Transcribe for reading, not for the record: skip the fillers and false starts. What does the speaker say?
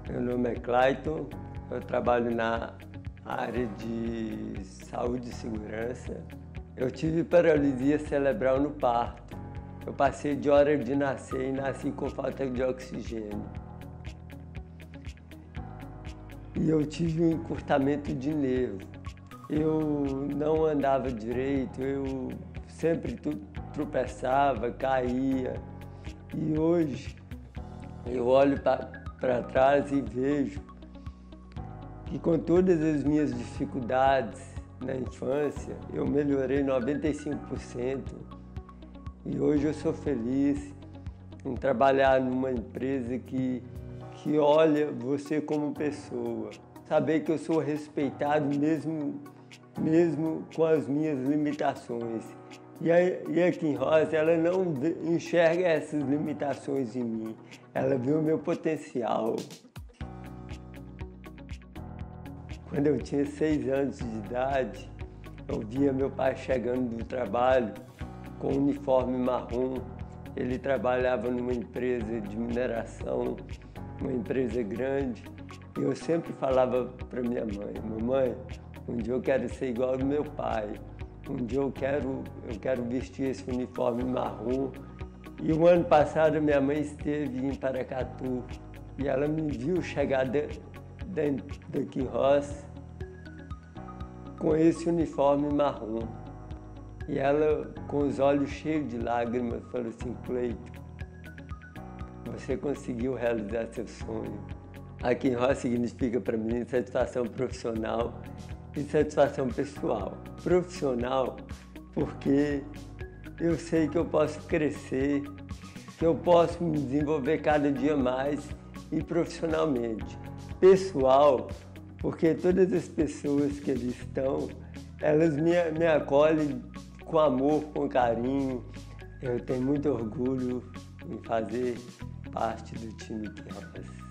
Meu nome é Clayton, eu trabalho na área de saúde e segurança. Eu tive paralisia cerebral no parto. Eu passei de hora de nascer e nasci com falta de oxigênio. E eu tive um encurtamento de nervo. Eu não andava direito, eu sempre tropeçava, caía. E hoje eu olho para trás e vejo que com todas as minhas dificuldades na infância, eu melhorei 95%. E hoje eu sou feliz em trabalhar numa empresa que olha você como pessoa. Saber que eu sou respeitado mesmo com as minhas limitações. E a Kim Rosa, ela não enxerga essas limitações em mim, ela vê o meu potencial. Quando eu tinha 6 anos de idade, eu via meu pai chegando do trabalho com um uniforme marrom. Ele trabalhava numa empresa de mineração, uma empresa grande, e eu sempre falava para minha mãe: mamãe, um dia eu quero ser igual ao meu pai. Um dia eu quero vestir esse uniforme marrom. E o ano passado minha mãe esteve em Paracatu e ela me viu chegar dentro da Kim Rosa com esse uniforme marrom. E ela, com os olhos cheios de lágrimas, falou assim: Cleiton, você conseguiu realizar seu sonho. A Kim Rosa significa para mim satisfação profissional e satisfação pessoal. Profissional, porque eu sei que eu posso crescer, que eu posso me desenvolver cada dia mais e profissionalmente. Pessoal, porque todas as pessoas que ali estão, elas me acolhem com amor, com carinho. Eu tenho muito orgulho em fazer parte do time Kim Rosa.